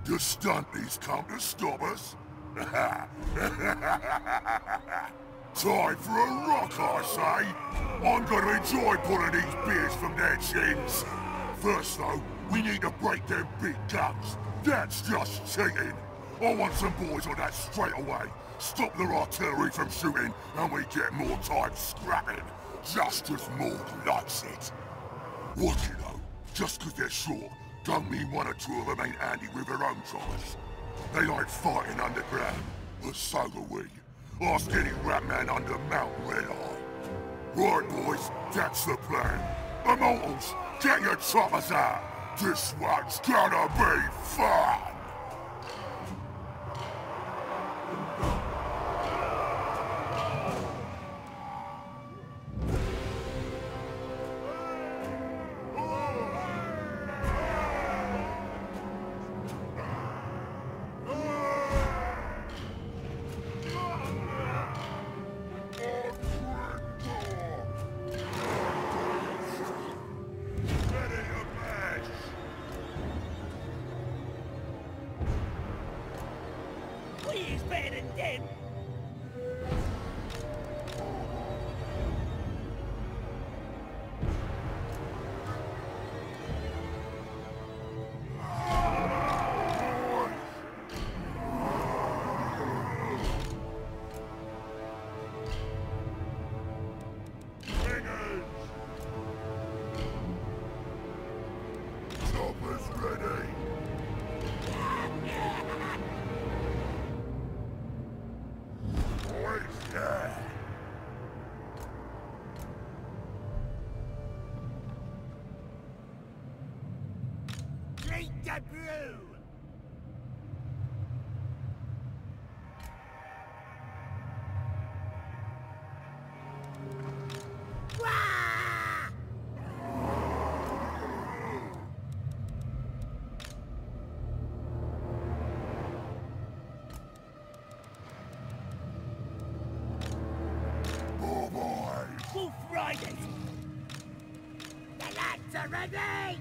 The stunties come to stop us? Time for a rock, I say! I'm gonna enjoy pulling these beers from their chins! First though, we need to break them big guns. That's just cheating! I want some boys on that straight away. Stop their artillery from shooting, and we get more time scrapping. Just as Morg likes it. What you know? Just 'cause they're short, don't mean one or two of them ain't handy with their own choice. They like fighting underground, but so do we. Ask any rat man under Mount Red Eye. Right, boys, that's the plan. Immortals, get your choppers out. This one's gonna be fun! He's better than them. Choppers ready! Drink the brew! Wah! Oh boy! Wolf Riders! The lads are ready!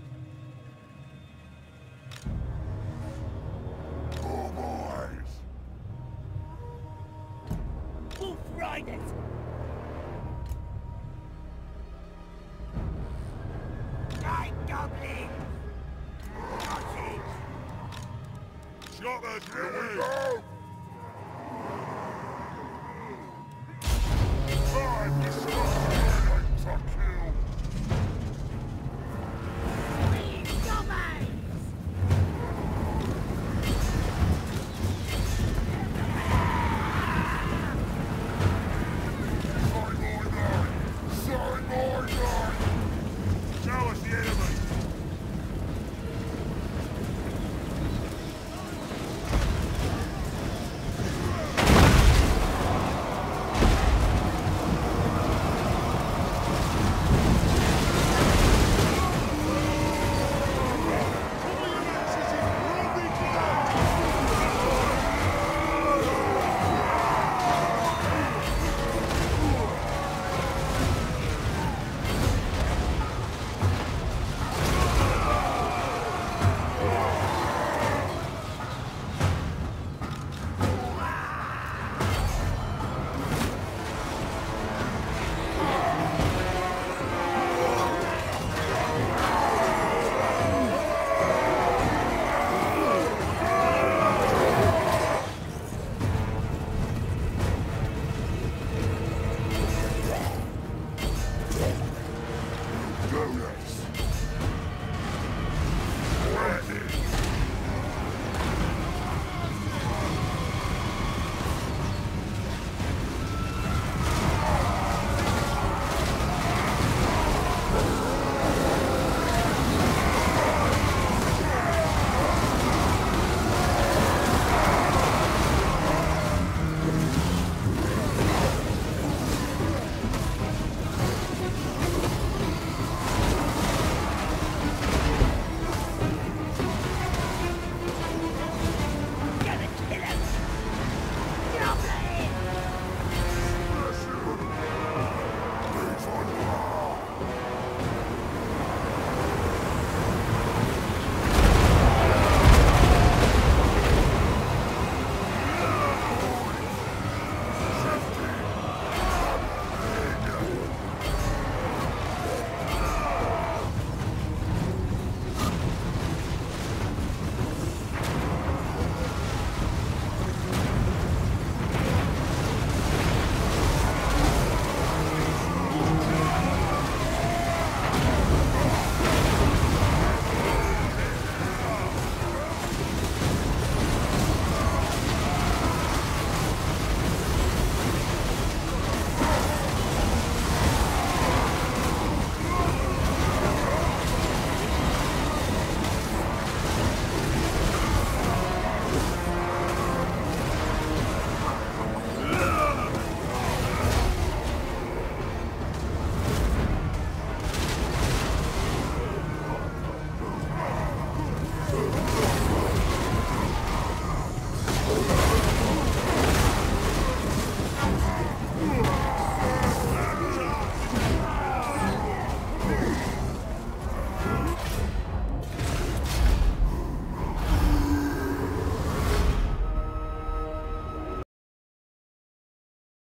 Oh boys! Wolf Riders! Night Goblins! Sausage! Choppers ready! Go! Time to